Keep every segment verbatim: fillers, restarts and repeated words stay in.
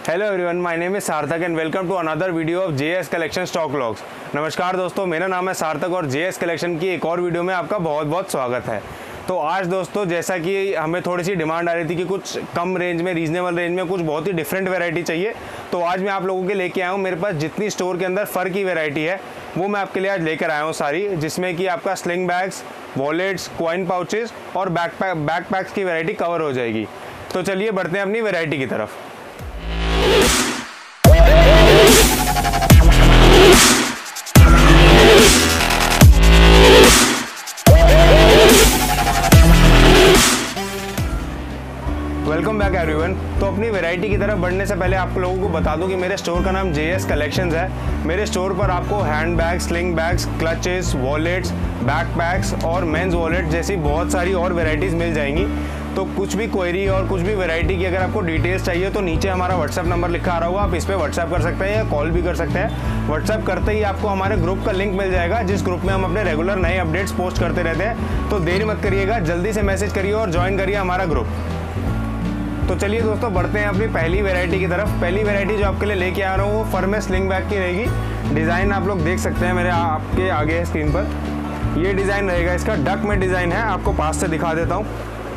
Hello everyone, my name is Sarthak and welcome to another video of JS collection stock vlogs. नमस्कार दोस्तों, मेरा नाम है सार्थक और जेएस कलेक्शन की एक और वीडियो में आपका बहुत बहुत स्वागत है। तो आज दोस्तों, जैसा कि हमें थोड़ी सी डिमांड आ रही थी कि कुछ कम रेंज में, रीजनेबल रेंज में कुछ बहुत ही डिफरेंट वैरायटी चाहिए, तो आज मैं आप लोगों के लेके आया हूँ। मेरे पास जितनी स्टोर के अंदर फर की वैरायटी है वो मैं आपके लिए आज लेकर आया हूँ सारी, जिसमें कि आपका sling bags, wallets, coin pouches और बैक पैक बैक पैक्स की वैरायटी कवर हो जाएगी। तो चलिए बढ़ते हैं अपनी वैरायटी की तरफ। Welcome back everyone. तो अपनी वैरायटी की तरफ बढ़ने से पहले आप लोगों को बता दूं कि मेरे स्टोर का नाम जेएस कलेक्शंस है। मेरे स्टोर पर आपको handbags, sling bags, clutches, wallets, backpacks और मेंस वॉलेट जैसी बहुत सारी और वैरायटीज़ मिल जाएंगी। तो कुछ भी क्वेरी और कुछ भी वैरायटी की अगर आपको डिटेल्स चाहिए तो नीचे हमारा व्हाट्सएप नंबर लिखा आ रहा होगा, आप इस पर व्हाट्सएप कर सकते हैं या कॉल भी कर सकते हैं। व्हाट्सएप करते ही आपको हमारे ग्रुप का लिंक मिल जाएगा, जिस ग्रुप में हम अपने रेगुलर नए अपडेट्स पोस्ट करते रहते हैं। तो देरी मत करिएगा, जल्दी से मैसेज करिए और ज्वाइन करिए हमारा ग्रुप। तो चलिए दोस्तों, बढ़ते हैं अपनी पहली वैरायटी की तरफ। पहली वैरायटी जो आपके लिए लेके आ रहा हूँ वो फर में स्लिंग बैग की रहेगी। डिज़ाइन आप लोग देख सकते हैं मेरे आपके आगे है स्क्रीन पर। ये डिज़ाइन रहेगा इसका, डक में डिज़ाइन है, आपको पास से दिखा देता हूँ।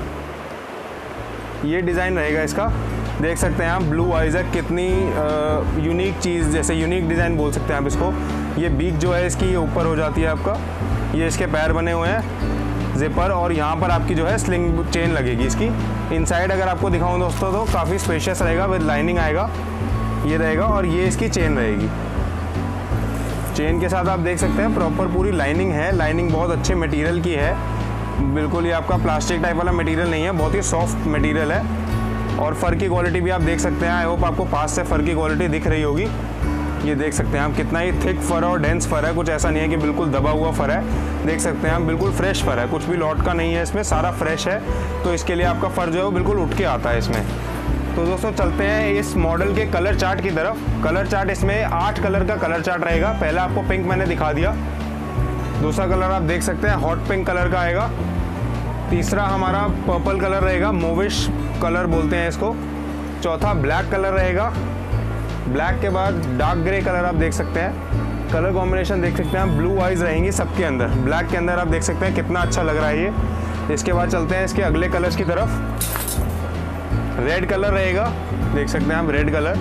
ये डिज़ाइन रहेगा इसका, देख सकते हैं आप। ब्लू आइज है, कितनी यूनिक चीज़, जैसे यूनिक डिज़ाइन बोल सकते हैं आप इसको। ये बीक जो है इसकी ये ऊपर हो जाती है आपका, ये इसके पैर बने हुए हैं जिपर, और यहाँ पर आपकी जो है स्लिंग चेन लगेगी इसकी। इनसाइड अगर आपको दिखाऊं दोस्तों तो काफ़ी स्पेशियस रहेगा, विद लाइनिंग आएगा, ये रहेगा, और ये इसकी चेन रहेगी। चेन के साथ आप देख सकते हैं प्रॉपर पूरी लाइनिंग है। लाइनिंग बहुत अच्छे मटेरियल की है, बिल्कुल ये आपका प्लास्टिक टाइप वाला मटेरियल नहीं है, बहुत ही सॉफ्ट मटेरियल है। और फर की क्वालिटी भी आप देख सकते हैं। आई होप आपको पास से फर की क्वालिटी दिख रही होगी। ये देख सकते हैं आप कितना ही थिक फर और डेंस फर है, कुछ ऐसा नहीं है कि बिल्कुल दबा हुआ फर है। देख सकते हैं आप बिल्कुल फ्रेश फर है, कुछ भी लॉट का नहीं है इसमें, सारा फ्रेश है। तो इसके लिए आपका फर जो है वो बिल्कुल उठ के आता है इसमें। तो दोस्तों चलते हैं इस मॉडल के कलर चार्ट की तरफ। कलर चार्ट इसमें आठ कलर का कलर चार्ट रहेगा। पहला आपको पिंक मैंने दिखा दिया, दूसरा कलर आप देख सकते हैं हॉट पिंक कलर का आएगा, तीसरा हमारा पर्पल कलर रहेगा, मोविश कलर बोलते हैं इसको, चौथा ब्लैक कलर रहेगा, ब्लैक के बाद डार्क ग्रे कलर आप देख सकते हैं। कलर कॉम्बिनेशन देख सकते हैं आप, ब्लू आइज रहेंगी सबके अंदर, ब्लैक के अंदर आप देख सकते हैं कितना अच्छा लग रहा है ये। इसके बाद चलते हैं इसके अगले कलर्स की तरफ। रेड कलर रहेगा, देख सकते हैं आप red colour,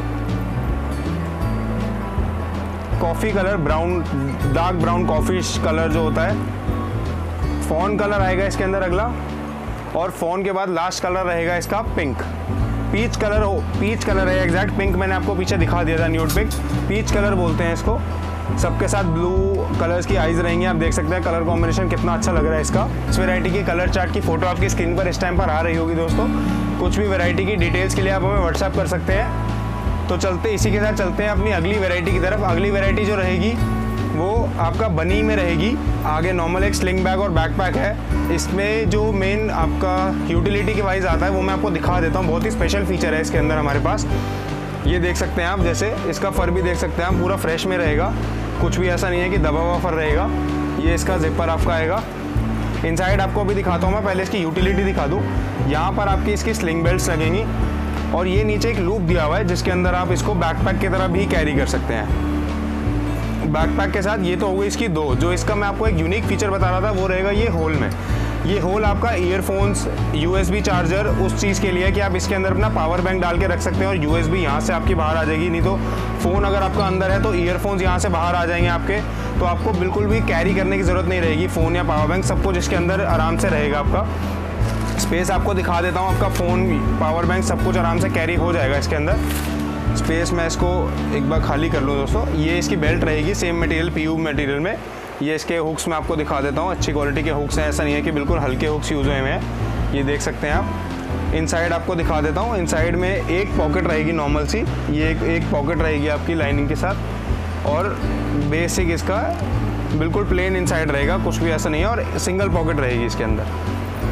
coffee colour, brown, dark brown coffee colour जो होता है, फ़ॉन कलर आएगा इसके अंदर अगला, और फ़ॉन के बाद लास्ट कलर रहेगा इसका पिंक, पीच कलर हो पीच कलर है एग्जैक्ट। पिंक मैंने आपको पीछे दिखा दिया था, न्यूड पिंक, पीच कलर बोलते हैं इसको। सबके साथ ब्लू कलर्स की आइज़ रहेंगी, आप देख सकते हैं कलर कॉम्बिनेशन कितना अच्छा लग रहा है इसका। इस वैरायटी की कलर चार्ट की फ़ोटो आपकी स्क्रीन पर इस टाइम पर आ रही होगी दोस्तों। कुछ भी वैरायटी की डिटेल्स के लिए आप हमें व्हाट्सएप कर सकते हैं। तो चलते इसी के साथ चलते हैं अपनी अगली वैरायटी की तरफ। अगली वैरायटी जो रहेगी वो आपका बनी में रहेगी। आगे नॉर्मल एक स्लिंग बैग और बैकपैक है। इसमें जो मेन आपका यूटिलिटी के वाइज आता है वो मैं आपको दिखा देता हूँ। बहुत ही स्पेशल फीचर है इसके अंदर हमारे पास, ये देख सकते हैं आप। जैसे इसका फर भी देख सकते हैं आप, पूरा फ्रेश में रहेगा, कुछ भी ऐसा नहीं है कि दबा हुआ फर रहेगा। ये इसका जिपर आपका आएगा। इनसाइड आपको अभी दिखाता हूँ मैं, पहले इसकी यूटिलिटी दिखा दूँ। यहाँ पर आपकी इसकी स्लिंग बेल्ट्स लगेंगी, और ये नीचे एक लूप दिया हुआ है जिसके अंदर आप इसको बैकपैक की तरह भी कैरी कर सकते हैं। बैकपैक के साथ ये तो हो गई इसकी दो। जो इसका मैं आपको एक यूनिक फीचर बता रहा था वो रहेगा ये होल में। ये होल आपका ईयरफोन्स, यूएसबी चार्जर, उस चीज़ के लिए कि आप इसके अंदर अपना पावर बैंक डाल के रख सकते हैं, और यूएसबी यहाँ से आपकी बाहर आ जाएगी। नहीं तो फ़ोन अगर आपका अंदर है तो ईयरफोन्स यहाँ से बाहर आ जाएंगे आपके, तो आपको बिल्कुल भी कैरी करने की ज़रूरत नहीं रहेगी। फ़ोन या पावर बैंक सब कुछ इसके अंदर आराम से रहेगा आपका। स्पेस आपको दिखा देता हूँ, आपका फ़ोन, पावर बैंक सब कुछ आराम से कैरी हो जाएगा इसके अंदर। स्पेस मैं इसको एक बार खाली कर लूँ दोस्तों। ये इसकी बेल्ट रहेगी सेम मटेरियल, पीयू मटेरियल में। ये इसके हुक्स मैं आपको दिखा देता हूँ, अच्छी क्वालिटी के हुक्स हैं, ऐसा नहीं है कि बिल्कुल हल्के हुक्स यूज़ हुए हैं। ये देख सकते हैं आप। इनसाइड आपको दिखा देता हूँ। इनसाइड में एक पॉकेट रहेगी नॉर्मल सी, ये एक एक पॉकेट रहेगी आपकी लाइनिंग के साथ, और बेसिक इसका बिल्कुल प्लेन इनसाइड रहेगा, कुछ भी ऐसा नहीं है, और सिंगल पॉकेट रहेगी इसके अंदर।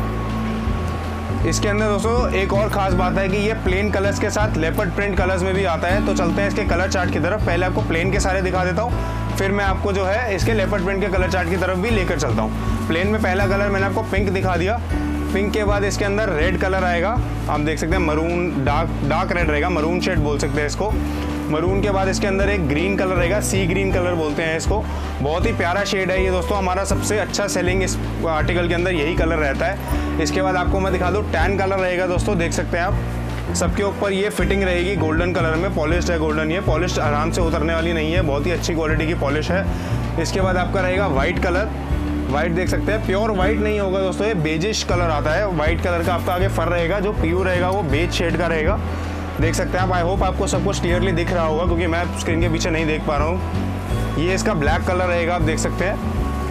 इसके अंदर दोस्तों एक और ख़ास बात है कि ये प्लेन कलर्स के साथ लेपर्ड प्रिंट कलर्स में भी आता है। तो चलते हैं इसके कलर चार्ट की तरफ। पहले आपको प्लेन के सारे दिखा देता हूँ, फिर मैं आपको जो है इसके लेपर्ड प्रिंट के कलर चार्ट की तरफ भी लेकर चलता हूँ। प्लेन में पहला कलर मैंने आपको पिंक दिखा दिया, पिंक के बाद इसके अंदर रेड कलर आएगा, आप देख सकते हैं मरून डार्क डार्क रेड रहेगा, मरून शेड बोल सकते हैं इसको। मरून के बाद इसके अंदर एक ग्रीन कलर रहेगा, सी ग्रीन कलर बोलते हैं इसको। बहुत ही प्यारा शेड है ये दोस्तों, हमारा सबसे अच्छा सेलिंग इस आर्टिकल के अंदर यही कलर रहता है। इसके बाद आपको मैं दिखा दूँ टैन कलर रहेगा दोस्तों, देख सकते हैं आप। सबके ऊपर ये फिटिंग रहेगी गोल्डन कलर में, पॉलिश्ड है गोल्डन, ये पॉलिश्ड आराम से उतरने वाली नहीं है, बहुत ही अच्छी क्वालिटी की पॉलिश है। इसके बाद आपका रहेगा वाइट कलर, वाइट देख सकते हैं, प्योर वाइट नहीं होगा दोस्तों, ये बेजिश कलर आता है। वाइट कलर का आपका आगे फर रहेगा, जो प्योर रहेगा वो बेज शेड का रहेगा, देख सकते हैं आप। आई होप आपको सब कुछ क्लियरली दिख रहा होगा, क्योंकि मैं स्क्रीन के पीछे नहीं देख पा रहा हूँ। ये इसका ब्लैक कलर रहेगा, आप देख सकते हैं।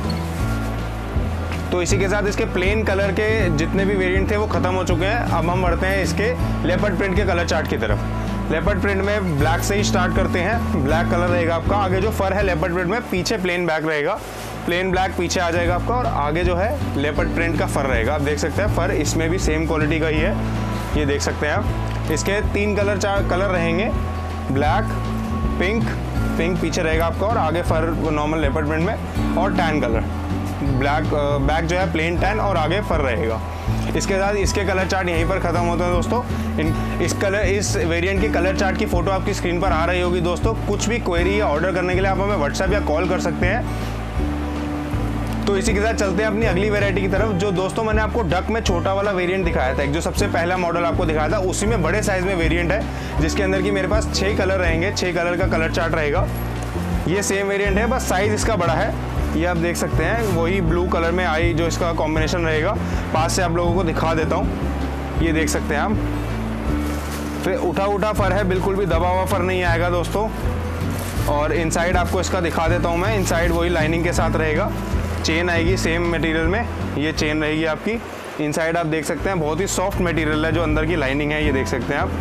तो इसी के साथ इसके प्लेन कलर के जितने भी वेरिएंट थे वो खत्म हो चुके हैं। अब हम बढ़ते हैं इसके लेपर्ड प्रिंट के कलर चार्ट की तरफ। लेपर्ड प्रिंट में ब्लैक से ही स्टार्ट करते हैं। ब्लैक कलर रहेगा आपका, आगे जो फर है लेपर्ड प्रिंट में, पीछे प्लेन बैक रहेगा, प्लेन ब्लैक पीछे आ जाएगा आपका, और आगे जो है लेपर्ड प्रिंट का फर रहेगा, आप देख सकते हैं। फर इसमें भी सेम क्वालिटी का ही है, ये देख सकते हैं आप। इसके तीन कलर चार कलर रहेंगे, ब्लैक, पिंक, पिंक पीछे रहेगा आपका, और आगे फर नॉर्मल लेपर्ड प्रिंट में, और टैन कलर, ब्लैक बैक जो है प्लेन टैन, और आगे फर रहेगा। इसके साथ इसके कलर चार्ट यहीं पर खत्म होते हैं दोस्तों। इन इस कलर इस वेरिएंट के कलर चार्ट की फोटो आपकी स्क्रीन पर आ रही होगी दोस्तों। कुछ भी क्वेरी या ऑर्डर करने के लिए आप हमें व्हाट्सएप या कॉल कर सकते हैं। तो इसी के साथ चलते हैं अपनी अगली वैरायटी की तरफ। जो दोस्तों मैंने आपको डक में छोटा वाला वेरिएंट दिखाया था, एक जो सबसे पहला मॉडल आपको दिखाया था, उसी में बड़े साइज में वेरिएंट है, जिसके अंदर की मेरे पास छः कलर रहेंगे, छः कलर का कलर चार्ट रहेगा। ये सेम वेरिएंट है, बस साइज इसका बड़ा है, ये आप देख सकते हैं। वही ब्लू कलर में आई जो इसका कॉम्बिनेशन रहेगा, पास से आप लोगों को दिखा देता हूँ, ये देख सकते हैं आप। फिर उठा उठा फर है, बिल्कुल भी दबा हुआ फर नहीं आएगा दोस्तों। और इनसाइड आपको इसका दिखा देता हूँ मैं, इनसाइड वही लाइनिंग के साथ रहेगा, चेन आएगी सेम मटेरियल में, ये चेन रहेगी आपकी। इनसाइड आप देख सकते हैं बहुत ही सॉफ्ट मटेरियल है, जो अंदर की लाइनिंग है ये देख सकते हैं आप।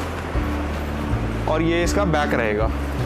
और ये इसका बैक रहेगा।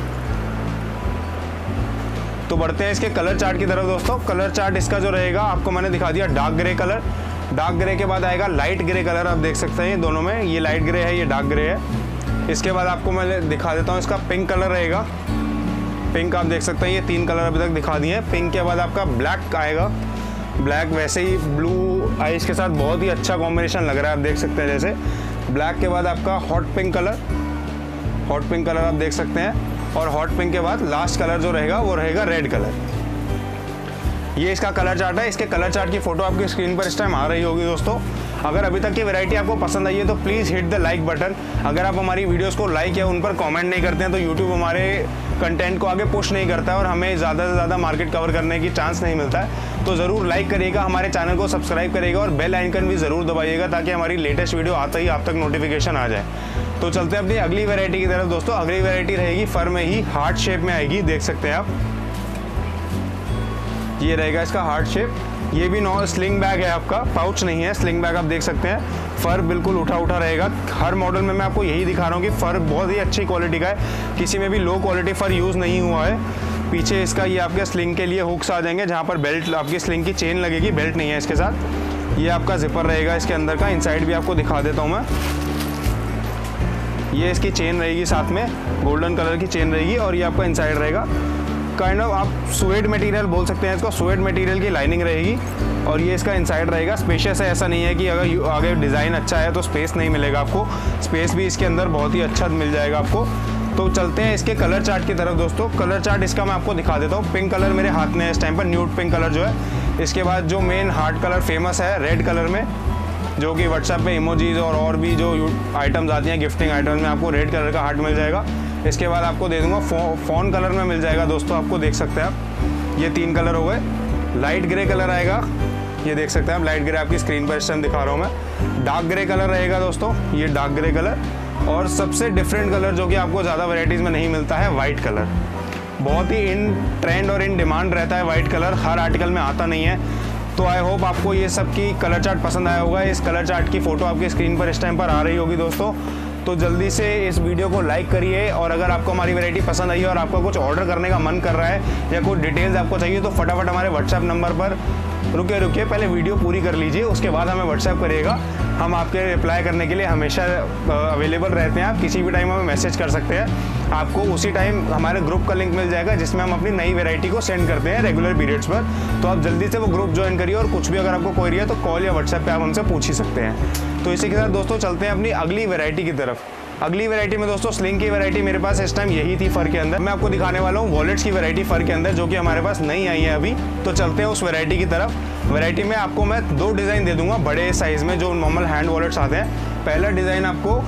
तो बढ़ते हैं इसके कलर चार्ट की तरफ दोस्तों। कलर चार्ट इसका जो रहेगा, आपको मैंने दिखा दिया dark grey colour, dark grey के बाद आएगा लाइट ग्रे कलर, आप देख सकते हैं दोनों में, ये लाइट ग्रे है, ये डार्क ग्रे है। इसके बाद आपको मैं दिखा देता हूँ इसका पिंक कलर रहेगा, पिंक आप देख सकते हैं, ये तीन कलर अभी तक दिखा दिए हैं। पिंक के बाद आपका ब्लैक आएगा, ब्लैक वैसे ही ब्लू आइस के साथ बहुत ही अच्छा कॉम्बिनेशन लग रहा है, आप देख सकते हैं जैसे। ब्लैक के बाद आपका hot pink colour, hot pink colour आप देख सकते हैं। और हॉट पिंक के बाद लास्ट कलर जो रहेगा वो रहेगा रेड कलर। ये इसका कलर चार्ट है। इसके कलर चार्ट की फोटो आपकी स्क्रीन पर इस टाइम आ रही होगी दोस्तों। अगर अभी तक की वैरायटी आपको पसंद आई है तो please hit the like button. अगर आप हमारी वीडियोस को लाइक या उन पर कमेंट नहीं करते हैं तो यूट्यूब हमारे कंटेंट को आगे पुश नहीं करता है और हमें ज़्यादा से ज़्यादा मार्केट कवर करने की चांस नहीं मिलता है। तो ज़रूर लाइक करिएगा, हमारे चैनल को सब्सक्राइब करिएगा और बेल आइकन भी ज़रूर दबाइएगा ताकि हमारी लेटेस्ट वीडियो आते ही आप तक नोटिफिकेशन आ जाए। तो चलते हैं अपनी अगली वैरायटी की तरफ दोस्तों। अगली वैरायटी रहेगी फर में ही, हार्ट शेप में आएगी, देख सकते हैं आप। ये रहेगा इसका हार्ट शेप। ये भी नॉन स्लिंग बैग है आपका, पाउच नहीं है, स्लिंग बैग आप देख सकते हैं। फर बिल्कुल उठा उठा रहेगा। हर मॉडल में मैं आपको यही दिखा रहा हूँ कि फर बहुत ही अच्छी क्वालिटी का है, किसी में भी लो क्वालिटी फर यूज़ नहीं हुआ है। पीछे इसका ये आपके स्लिंग के लिए हुक्स आ जाएंगे जहाँ पर बेल्ट आपकी स्लिंग की चेन लगेगी, बेल्ट नहीं है इसके साथ। ये आपका जिपर रहेगा इसके अंदर का, इनसाइड भी आपको दिखा देता हूँ मैं। ये इसकी चेन रहेगी साथ में, गोल्डन कलर की चेन रहेगी और ये आपका इनसाइड रहेगा। काइंड ऑफ आप स्वेड मटेरियल बोल सकते हैं इसको, स्वेड मटेरियल की लाइनिंग रहेगी और ये इसका इनसाइड रहेगा। स्पेशियस है, ऐसा नहीं है कि अगर आगे डिज़ाइन अच्छा है तो स्पेस नहीं मिलेगा आपको, स्पेस भी इसके अंदर बहुत ही अच्छा मिल जाएगा आपको। तो चलते हैं इसके कलर चार्ट की तरफ दोस्तों। कलर चार्ट इसका मैं आपको दिखा देता हूँ। पिंक कलर मेरे हाथ में है इस टाइम पर, न्यूड पिंक कलर जो है। इसके बाद जो मेन हार्ट कलर फेमस है रेड कलर में, जो कि व्हाट्सएप पे इमोजीज और और भी जो आइटम्स आती हैं गिफ्टिंग आइटम्स में, आपको रेड कलर का हार्ट मिल जाएगा। इसके बाद आपको दे दूंगा फो, फोन कलर में मिल जाएगा दोस्तों, आपको देख सकते हैं आप। ये तीन कलर हो गए। लाइट ग्रे कलर आएगा, ये देख सकते हैं आप, लाइट ग्रे आपकी स्क्रीन पर इस टाइम दिखा रहा हूँ मैं। डार्क ग्रे कलर रहेगा दोस्तों, ये डार्क ग्रे कलर। और सबसे डिफरेंट कलर जो कि आपको ज़्यादा वैराइटीज़ में नहीं मिलता है, वाइट कलर। बहुत ही इन ट्रेंड और इन डिमांड रहता है वाइट कलर, हर आर्टिकल में आता नहीं है। तो आई होप आपको ये सब की कलर चार्ट पसंद आया होगा। इस कलर चार्ट की फ़ोटो आपकी स्क्रीन पर इस टाइम पर आ रही होगी दोस्तों। तो जल्दी से इस वीडियो को लाइक करिए और अगर आपको हमारी वैरायटी पसंद आई है और आपको कुछ ऑर्डर करने का मन कर रहा है या कोई डिटेल्स आपको चाहिए तो फटाफट हमारे व्हाट्सएप नंबर पर रुके रुके पहले वीडियो पूरी कर लीजिए, उसके बाद हमें व्हाट्सएप करिएगा। हम आपके रिप्लाई करने के लिए हमेशा अवेलेबल रहते हैं। आप किसी भी टाइम हमें मैसेज कर सकते हैं। आपको उसी टाइम हमारे ग्रुप का लिंक मिल जाएगा जिसमें हम अपनी नई वैरायटी को सेंड करते हैं रेगुलर पीरियड्स पर। तो आप जल्दी से वो ग्रुप ज्वाइन करिए और कुछ भी अगर आपको क्वेरी है तो कॉल या व्हाट्सएप पे आप हमसे पूछ ही सकते हैं। तो इसी के साथ दोस्तों चलते हैं अपनी अगली वैरायटी की तरफ। अगली वैरायटी में दोस्तों स्लिंग की वैरायटी मेरे पास इस टाइम यही थी फर के अंदर। मैं आपको दिखाने वाला हूँ वॉलेट्स की वैरायटी फर के अंदर, जो कि हमारे पास नहीं आई है अभी। तो चलते हैं उस वैरायटी की तरफ। वैरायटी में आपको मैं दो डिज़ाइन दे दूंगा बड़े साइज़ में, जो नॉर्मल हैंड वॉलेट्स आते हैं। पहला डिज़ाइन आपको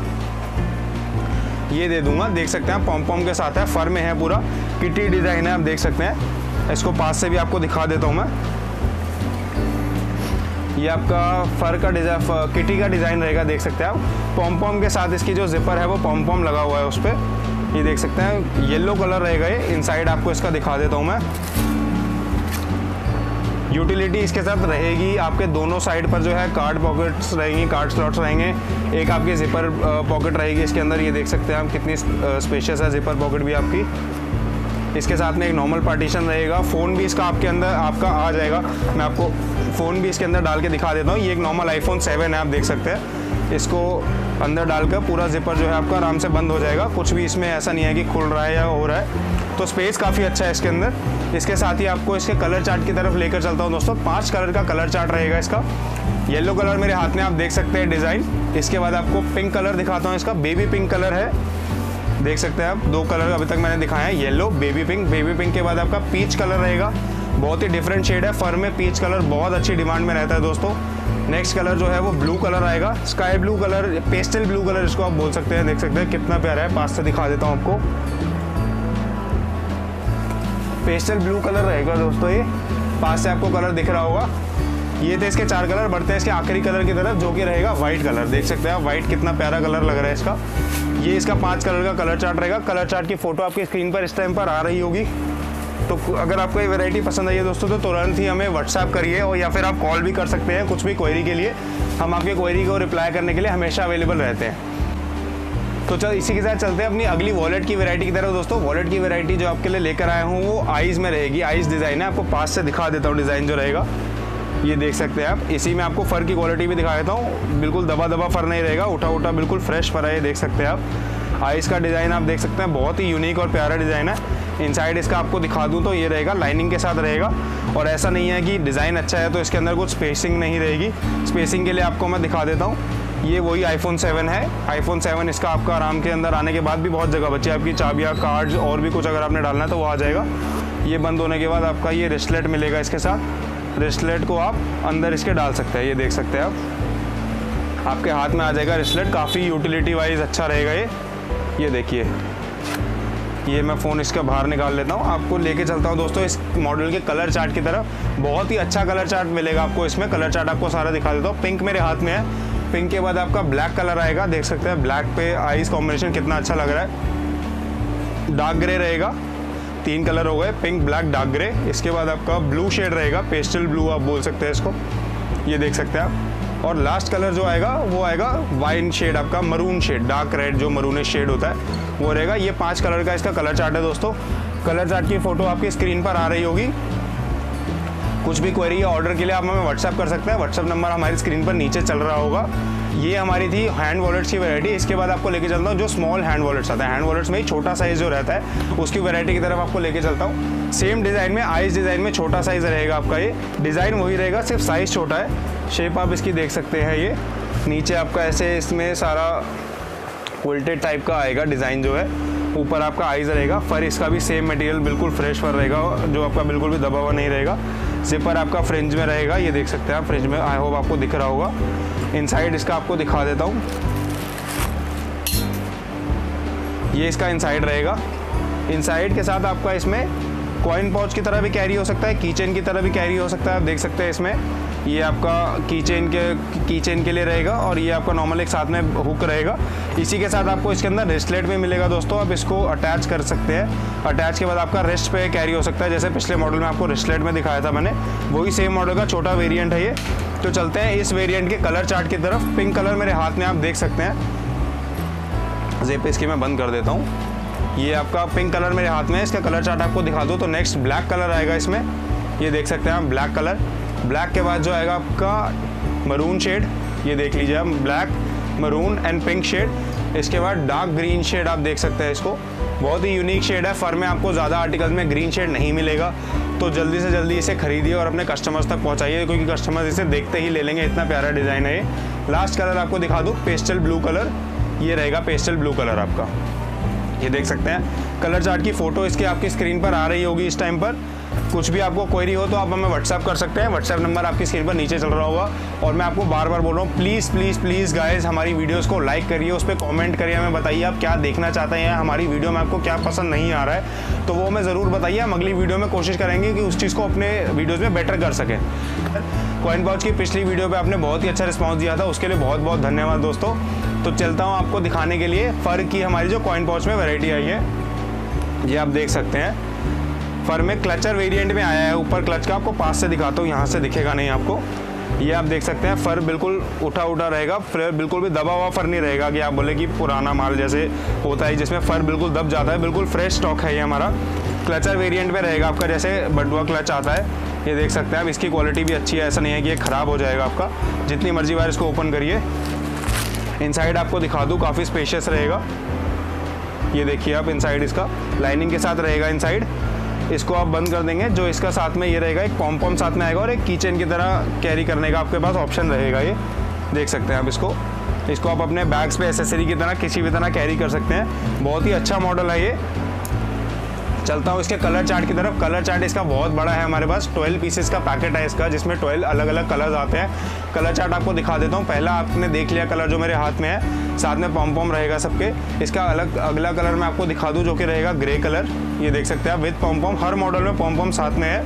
ये दे दूंगा, देख सकते हैं पॉम पॉम के साथ है, फर में है, पूरा किटी डिज़ाइन है, आप देख सकते हैं। इसको पास से भी आपको दिखा देता हूँ मैं। ये आपका फर का डिज़ाइन, किटी का डिज़ाइन रहेगा, देख सकते हैं आप। पॉम पॉम के साथ इसकी जो जिपर है वो पॉम पॉम लगा हुआ है उस पर, ये देख सकते हैं। येलो कलर रहेगा ये। इनसाइड आपको इसका दिखा देता हूँ मैं। यूटिलिटी इसके साथ रहेगी, आपके दोनों साइड पर जो है कार्ड पॉकेट्स रहेंगी, कार्ड स्लॉट्स रहेंगे। एक आपकी जिपर पॉकेट रहेगी इसके अंदर, ये देख सकते हैं आप कितनी स्पेशियस है जिपर पॉकेट भी आपकी। इसके साथ में एक नॉर्मल पार्टीशन रहेगा। फ़ोन भी इसका आपके अंदर आपका आ जाएगा। मैं आपको फ़ोन भी इसके अंदर डाल के दिखा देता हूँ। ये एक नॉर्मल आईफोन सेवन है, आप देख सकते हैं। इसको अंदर डालकर पूरा जिपर जो है आपका आराम से बंद हो जाएगा। कुछ भी इसमें ऐसा नहीं है कि खुल रहा है या हो रहा है। तो स्पेस काफ़ी अच्छा है इसके अंदर। इसके साथ ही आपको इसके कलर चार्ट की तरफ लेकर चलता हूँ दोस्तों। पांच कलर का कलर चार्ट रहेगा इसका। येलो कलर मेरे हाथ में आप देख सकते हैं डिज़ाइन। इसके बाद आपको पिंक कलर दिखाता हूँ, इसका बेबी पिंक कलर है, देख सकते हैं आप। दो कलर अभी तक मैंने दिखाया है, yellow, baby pink. Baby pink के बाद आपका पीच कलर रहेगा, बहुत ही डिफरेंट शेड है। फर में पीच कलर बहुत अच्छी डिमांड में रहता है दोस्तों। नेक्स्ट कलर जो है वो ब्लू कलर आएगा, sky blue colour, pastel blue colour इसको आप बोल सकते हैं। देख सकते हैं कितना प्यारा है, पास से दिखा देता हूँ आपको। पेस्टल ब्लू कलर रहेगा दोस्तों ये, पास से आपको कलर दिख रहा होगा। ये थे इसके चार कलर। बढ़ते हैं इसके आखिरी कलर की तरफ, जो कि रहेगा व्हाइट कलर। देख सकते हैं आप व्हाइट कितना प्यारा कलर लग रहा है इसका। ये इसका पांच कलर का कलर चार्ट रहेगा। कलर चार्ट की फोटो आपकी स्क्रीन पर इस टाइम पर आ रही होगी। तो अगर आपको ये वैरायटी पसंद आई है दोस्तों तो तुरंत ही हमें व्हाट्सएप करिए, और या फिर आप कॉल भी कर सकते हैं कुछ भी क्वेरी के लिए। हम आपके क्वेरी को रिप्लाई करने के लिए हमेशा अवेलेबल रहते हैं। तो चल इसी के साथ चलते हैं अपनी अगली वॉलेट की वैरायटी की तरफ दोस्तों। वॉलेट की वैरायटी जो आपके लिए लेकर आया हूँ वो आइज़ में रहेगी। आइज़ डिज़ाइन है, आपको पास से दिखा देता हूँ डिज़ाइन जो रहेगा। ये देख सकते हैं आप। इसी में आपको फ़र की क्वालिटी भी दिखा देता हूँ। बिल्कुल दबा दबा फ़र नहीं रहेगा, उठा उठा बिल्कुल फ्रेश फ़र है, ये देख सकते हैं आप। आइज़ का डिज़ाइन आप देख सकते हैं, बहुत ही यूनिक और प्यारा डिज़ाइन है। इनसाइड इसका आपको दिखा दूँ तो ये रहेगा, लाइनिंग के साथ रहेगा। और ऐसा नहीं है कि डिज़ाइन अच्छा है तो इसके अंदर कुछ स्पेसिंग नहीं रहेगी। स्पेसिंग के लिए आपको मैं दिखा देता हूँ। ये वही आईफोन सेवन है। आईफोन सेवन इसका आपका आराम के अंदर आने के बाद भी बहुत जगह बची है। आपकी चाबियाँ, कार्ड्स और भी कुछ अगर आपने डालना है तो वो आ जाएगा। ये बंद होने के बाद आपका ये रिस्टलेट मिलेगा इसके साथ। रिस्टलेट को आप अंदर इसके डाल सकते हैं, ये देख सकते हैं आप। आपके हाथ में आ जाएगा रिस्टलेट। काफ़ी यूटिलिटी वाइज अच्छा रहेगा ये। ये देखिए, ये मैं फ़ोन इसका बाहर निकाल लेता हूँ। आपको लेके चलता हूँ दोस्तों इस मॉडल के कलर चार्ट की तरफ। बहुत ही अच्छा कलर चार्ट मिलेगा आपको इसमें। कलर चार्ट आपको सारा दिखा देता हूँ। पिंक मेरे हाथ में है। पिंक के बाद आपका ब्लैक कलर आएगा, देख सकते हैं ब्लैक पे आइज कॉम्बिनेशन कितना अच्छा लग रहा है। डार्क ग्रे रहेगा, तीन कलर हो गए, पिंक, ब्लैक, डार्क ग्रे। इसके बाद आपका ब्लू शेड रहेगा, पेस्टल ब्लू आप बोल सकते हैं इसको, ये देख सकते हैं आप। और लास्ट कलर जो आएगा वो आएगा वाइन शेड, आपका मरून शेड, डार्क रेड जो मरून शेड होता है वो रहेगा। ये पांच कलर का इसका कलर चार्ट है दोस्तों। कलर चार्ट की फोटो आपकी स्क्रीन पर आ रही होगी। कुछ भी क्वेरी या ऑर्डर के लिए आप हमें व्हाट्सएप कर सकते हैं। व्हाट्सएप नंबर हमारी स्क्रीन पर नीचे चल रहा होगा। ये हमारी थी हैंड वॉलेट्स की वैरायटी। इसके बाद आपको लेके चलता हूँ जो स्मॉल हैंड वॉलेट्स आता है। हैंड वॉलेट्स में ही छोटा साइज़ जो रहता है उसकी वैरायटी की तरफ आपको लेके चलता हूँ। सेम डिज़ाइन में, आइस डिज़ाइन में छोटा साइज़ रहेगा आपका। ये डिज़ाइन वही रहेगा, सिर्फ साइज़ छोटा है। शेप आप इसकी देख सकते हैं। ये नीचे आपका ऐसे इसमें सारा उल्टेड टाइप का आएगा डिज़ाइन जो है। ऊपर आपका आइज़ रहेगा। फर इसका भी सेम मटेरियल, बिल्कुल फ्रेश फर रहेगा जो आपका बिल्कुल भी दबा हुआ नहीं रहेगा। जिपर आपका फ्रिंज में रहेगा, ये देख सकते हैं आप फ्रिंज में। आई होप आपको दिख रहा होगा। इनसाइड इसका आपको दिखा देता हूँ। ये इसका इनसाइड रहेगा। इनसाइड के साथ आपका इसमें कॉइन पाउच की तरह भी कैरी हो सकता है, कीचेन की तरह भी कैरी हो सकता है। आप देख सकते हैं इसमें ये आपका कीचेन के कीचेन के लिए रहेगा और ये आपका नॉर्मल एक साथ में हुक रहेगा। इसी के साथ आपको इसके अंदर रिस्टलेट भी मिलेगा दोस्तों। आप इसको अटैच कर सकते हैं। अटैच के बाद आपका रिस्ट पे कैरी हो सकता है, जैसे पिछले मॉडल में आपको रिस्टलेट में दिखाया था मैंने, वही सेम मॉडल का छोटा वेरिएंट है ये। तो चलते हैं इस वेरिएंट के कलर चार्ट की तरफ। पिंक कलर मेरे हाथ में आप देख सकते हैं। जेप इसकी मैं बंद कर देता हूँ। ये आपका पिंक कलर मेरे हाथ में है। इसका कलर चार्ट आपको दिखा दूँ तो नेक्स्ट ब्लैक कलर आएगा इसमें। ये देख सकते हैं आप ब्लैक कलर। ब्लैक के बाद जो आएगा आपका मरून शेड, ये देख लीजिए आप, black, maroon and pink shade. इसके बाद डार्क ग्रीन शेड आप देख सकते हैं इसको, बहुत ही यूनिक शेड है। फर में आपको ज़्यादा आर्टिकल में ग्रीन शेड नहीं मिलेगा, तो जल्दी से जल्दी इसे खरीदिए और अपने कस्टमर्स तक पहुंचाइए, क्योंकि कस्टमर्स इसे देखते ही ले लेंगे, इतना प्यारा डिज़ाइन है ये। लास्ट कलर आपको दिखा दूँ, पेस्टल ब्लू कलर, ये रहेगा पेस्टल ब्लू कलर आपका, ये देख सकते हैं। कलर चार्ट की फ़ोटो इसकी आपकी स्क्रीन पर आ रही होगी इस टाइम पर। कुछ भी आपको क्वेरी हो तो आप हमें व्हाट्सएप कर सकते हैं, व्हाट्सएप नंबर आपकी स्क्रीन पर नीचे चल रहा होगा। और मैं आपको बार बार बोल रहा हूँ, प्लीज़ प्लीज़ प्लीज़ गाइस हमारी वीडियोस को लाइक करिए, उस पर कमेंट करिए, हमें बताइए आप क्या देखना चाहते हैं, हमारी वीडियो में आपको क्या पसंद नहीं आ रहा है, तो वो हमें ज़रूर बताइए। हम अगली वीडियो में कोशिश करेंगे कि उस चीज़ को अपने वीडियोज़ में बेटर कर सकें। कॉइन पाउच की पिछली वीडियो पर आपने बहुत ही अच्छा रिस्पॉन्स दिया था, उसके लिए बहुत बहुत धन्यवाद दोस्तों। तो चलता हूँ आपको दिखाने के लिए फ़र की हमारी जो कॉइन पाउच में वैरायटी आई है, ये आप देख सकते हैं। फर में क्लचर वेरिएंट में आया है, ऊपर क्लच का आपको पास से दिखाता हूँ, यहाँ से दिखेगा नहीं आपको। ये आप देख सकते हैं, फर बिल्कुल उठा उठा रहेगा, फिर बिल्कुल भी दबा हुआ फर नहीं रहेगा कि आप बोले कि पुराना माल जैसे होता है जिसमें फर बिल्कुल दब जाता है। बिल्कुल फ्रेश स्टॉक है ये हमारा। क्लचर वेरिएंट में रहेगा आपका, जैसे बटुआ क्लच आता है, ये देख सकते हैं आप। इसकी क्वालिटी भी अच्छी है, ऐसा नहीं है कि ये ख़राब हो जाएगा आपका। जितनी मर्जी बार इसको ओपन करिए। इनसाइड आपको दिखा दूँ, काफ़ी स्पेशियस रहेगा, ये देखिए आप। इनसाइड इसका लाइनिंग के साथ रहेगा इनसाइड। इसको आप बंद कर देंगे, जो इसका साथ में ये रहेगा, एक पॉम पॉम साथ में आएगा और एक कीचेन की तरह कैरी करने का आपके पास ऑप्शन रहेगा, ये देख सकते हैं आप। इसको इसको आप अपने बैग्स पे एसेसरी की तरह किसी भी तरह कैरी कर सकते हैं। बहुत ही अच्छा मॉडल है ये। चलता हूँ इसके कलर चार्ट की तरफ। कलर चार्ट इसका बहुत बड़ा है, हमारे पास ट्वेल्व पीसेस का पैकेट है इसका, जिसमें ट्वेल्व अलग अलग कलर्स आते हैं। कलर चार्ट आपको दिखा देता हूँ। पहला आपने देख लिया कलर जो मेरे हाथ में है, साथ में पॉम पॉम रहेगा सबके। इसका अलग अगला कलर मैं आपको दिखा दूँ, जो कि रहेगा ग्रे कलर, ये देख सकते हैं आप, विद पॉम पॉम। हर मॉडल में पॉम पॉम साथ में है।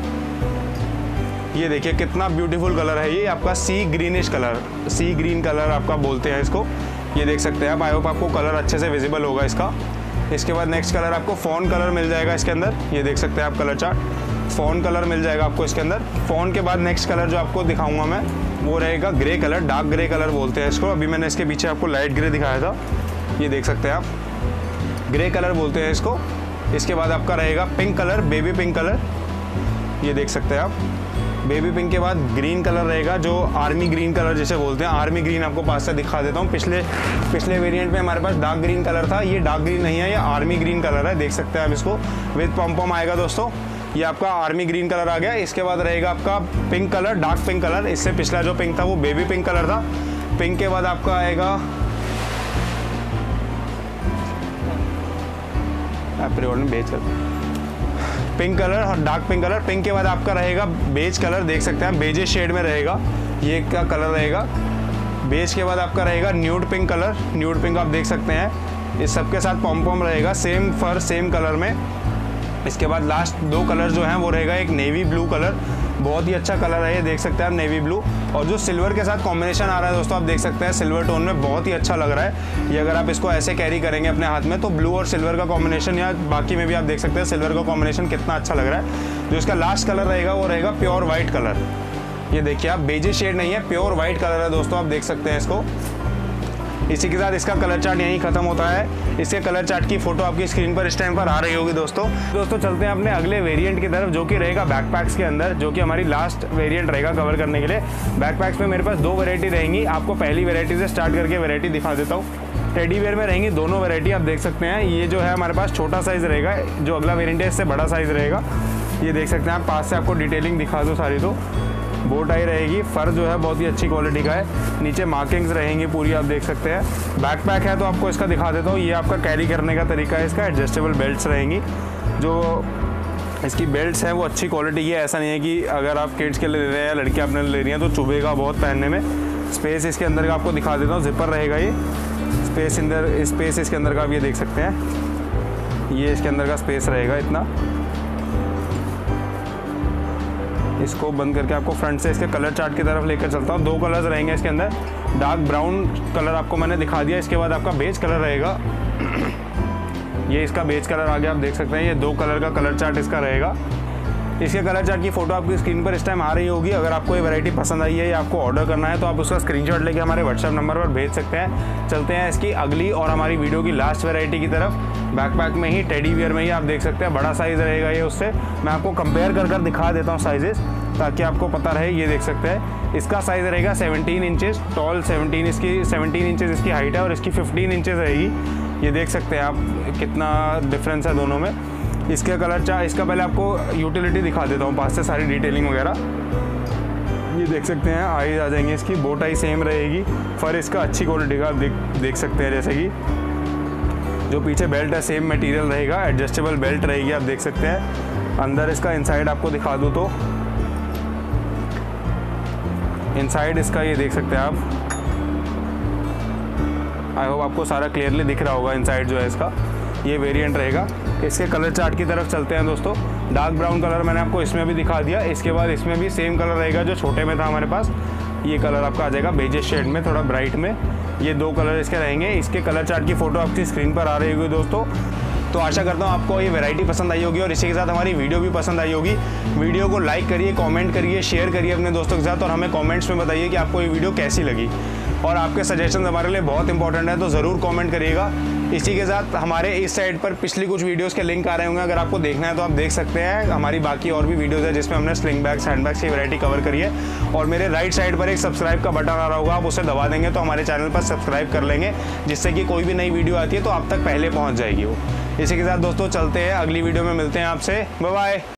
ये देखिए कितना ब्यूटीफुल कलर है ये आपका, sea greenish colour, sea green colour आपका बोलते हैं इसको, ये देख सकते हैं आप। आई होप आपको कलर अच्छे से विजिबल होगा इसका। इसके बाद नेक्स्ट कलर आपको फ़ॉन कलर मिल जाएगा इसके अंदर, ये देख सकते हैं आप कलर चार्ट। फ़ॉन कलर मिल जाएगा आपको इसके अंदर। फ़ॉन के बाद नेक्स्ट कलर जो आपको दिखाऊंगा मैं, वो रहेगा grey colour, dark grey colour बोलते हैं इसको। अभी मैंने इसके पीछे आपको लाइट ग्रे दिखाया था, ये देख सकते हैं आप, ग्रे कलर बोलते हैं इसको। इसके बाद आपका रहेगा pink colour, baby pink colour, ये देख सकते हैं आप। बेबी पिंक के बाद ग्रीन कलर रहेगा, जो आर्मी ग्रीन कलर जिसे बोलते हैं। आर्मी ग्रीन आपको पास से दिखा देता हूँ। पिछले पिछले वेरिएंट में हमारे पास डार्क ग्रीन कलर था, ये डार्क ग्रीन नहीं है, ये आर्मी ग्रीन कलर है, देख सकते हैं आप इसको। विद पॉम पॉम आएगा दोस्तों, ये आपका आर्मी ग्रीन कलर आ गया। इसके बाद रहेगा आपका pink colour, dark pink colour. इससे पिछला जो पिंक था वो बेबी पिंक कलर था। पिंक के बाद आपका आएगा बेज कलर, पिंक कलर और डार्क पिंक कलर। पिंक के बाद आपका रहेगा बेज कलर, देख सकते हैं बेजे शेड में रहेगा, ये का कलर रहेगा। बेज के बाद आपका रहेगा nude pink colour, nude pink आप देख सकते हैं। इस सब के साथ पॉम पॉम रहेगा, सेम फर सेम कलर में। इसके बाद लास्ट दो कलर जो हैं वो रहेगा एक नेवी ब्लू कलर, बहुत ही अच्छा कलर है ये, देख सकते हैं आप, नेवी ब्लू। और जो सिल्वर के साथ कॉम्बिनेशन आ रहा है दोस्तों, आप देख सकते हैं सिल्वर टोन में, बहुत ही अच्छा लग रहा है ये। अगर आप इसको ऐसे कैरी करेंगे अपने हाथ में, तो ब्लू और सिल्वर का कॉम्बिनेशन, या बाकी में भी आप देख सकते हैं सिल्वर का कॉम्बिनेशन कितना अच्छा लग रहा है। जो इसका लास्ट कलर रहेगा वो रहेगा प्योर वाइट कलर, ये देखिए आप, बेजी शेड नहीं है, प्योर वाइट कलर है दोस्तों, आप देख सकते हैं इसको। इसी के साथ इसका कलर चार्ट यहीं खत्म होता है। इसके कलर चार्ट की फोटो आपकी स्क्रीन पर इस टाइम पर आ रही होगी दोस्तों। दोस्तों चलते हैं अपने अगले वेरिएंट की तरफ, जो कि रहेगा बैकपैक्स के अंदर, जो कि हमारी लास्ट वेरिएंट रहेगा कवर करने के लिए। बैकपैक्स में मेरे पास दो वैरायटी रहेंगी, आपको पहली वैरायटी से स्टार्ट करके वैरायटी दिखा देता हूँ। टेडी वेयर में रहेंगी दोनों वैरायटी, आप देख सकते हैं। ये जो है हमारे पास छोटा साइज़ रहेगा, जो अगला वेरिएंट है इससे बड़ा साइज़ रहेगा, ये देख सकते हैं आप। पास से आपको डिटेलिंग दिखा दो सारी, तो बो टाई रहेगी। फर जो है बहुत ही अच्छी क्वालिटी का है, नीचे मार्किंग्स रहेंगी पूरी, आप देख सकते हैं। बैकपैक है तो आपको इसका दिखा देता हूँ। ये आपका कैरी करने का तरीका है इसका, एडजस्टेबल बेल्ट्स रहेंगी। जो इसकी बेल्ट्स हैं वो अच्छी क्वालिटी की है, ऐसा नहीं है कि अगर आप किड्स के लिए ले रहे हैं या लड़कियाँ अपने ले रही हैं तो चुभेगा बहुत पहनने में। स्पेस इसके अंदर का आपको दिखा देता हूँ, जिपर रहेगा ये। स्पेस अंदर स्पेस इसके अंदर का आप ये देख सकते हैं, ये इसके अंदर का स्पेस रहेगा इतना। इसको बंद करके आपको फ्रंट से इसके कलर चार्ट की तरफ लेकर चलता हूँ। दो कलर्स रहेंगे इसके अंदर, डार्क ब्राउन कलर आपको मैंने दिखा दिया। इसके बाद आपका बेज कलर रहेगा, ये इसका बेज कलर आ गया, आप देख सकते हैं। ये दो कलर का कलर चार्ट इसका रहेगा। इसके कलर चार्ट की फोटो आपकी स्क्रीन पर इस टाइम आ रही होगी। अगर आपको ये वैरायटी पसंद आई है या आपको ऑर्डर करना है तो आप उसका स्क्रीनशॉट लेके हमारे व्हाट्सएप नंबर पर भेज सकते हैं। चलते हैं इसकी अगली और हमारी वीडियो की लास्ट वैरायटी की तरफ। बैकपैक में ही, टेडी वियर में ही आप देख सकते हैं, बड़ा साइज़ रहेगा ये उससे। मैं आपको कंपेयर कर कर दिखा देता हूँ साइजेस, ताकि आपको पता रहे। ये देख सकते हैं इसका साइज़ रहेगा सेवनटीन इंचेस टॉल, सेवनटीन इसकी सेवनटीन इंचेस इसकी हाइट है और इसकी फिफ्टीन इंचेस रहेगी। ये देख सकते हैं आप कितना डिफरेंस है दोनों में। इसका कलर चार्ट, इसका पहले आपको यूटिलिटी दिखा देता हूँ पास से, सारी डिटेलिंग वगैरह। ये देख सकते हैं आईज आ जाएंगे इसकी, बोट आई सेम रहेगी, फर इसका अच्छी क्वालिटी का देख देख सकते हैं। जैसे कि जो पीछे बेल्ट है सेम मटेरियल रहेगा, एडजस्टेबल बेल्ट रहेगी, आप देख सकते हैं। अंदर इसका इनसाइड आपको दिखा दूँ तो इनसाइड इसका ये देख सकते हैं आप। आई होप आपको सारा क्लियरली दिख रहा होगा। इनसाइड जो है इसका ये वेरिएंट रहेगा। इसके कलर चार्ट की तरफ चलते हैं दोस्तों। डार्क ब्राउन कलर मैंने आपको इसमें भी दिखा दिया। इसके बाद इसमें भी सेम कलर रहेगा जो छोटे में था हमारे पास। ये कलर आपका आ जाएगा बेजेस शेड में, थोड़ा ब्राइट में। ये दो कलर इसके रहेंगे। इसके कलर चार्ट की फ़ोटो आपकी स्क्रीन पर आ रही होगी दोस्तों। तो आशा करता हूँ आपको ये वैरायटी पसंद आई होगी और इसी के साथ हमारी वीडियो भी पसंद आई होगी। वीडियो को लाइक करिए, कमेंट करिए, शेयर करिए अपने दोस्तों के साथ और हमें कमेंट्स में बताइए कि आपको ये वीडियो कैसी लगी। और आपके सजेशन हमारे लिए बहुत इंपॉर्टेंट है, तो ज़रूर कमेंट करिएगा। इसी के साथ हमारे इस साइड पर पिछली कुछ वीडियोस के लिंक आ रहे होंगे, अगर आपको देखना है तो आप देख सकते हैं। हमारी बाकी और भी वीडियोस है जिसमें हमने स्लिंग बैग्स, हैंड बैग्स की वैरायटी कवर करी है। और मेरे राइट साइड पर एक सब्सक्राइब का बटन आ रहा होगा, आप उसे दबा देंगे तो हमारे चैनल पर सब्सक्राइब कर लेंगे, जिससे कि कोई भी नई वीडियो आती है तो आप तक पहले पहुँच जाएगी वो। इसी के साथ दोस्तों चलते हैं, अगली वीडियो में मिलते हैं आपसे। Bye bye.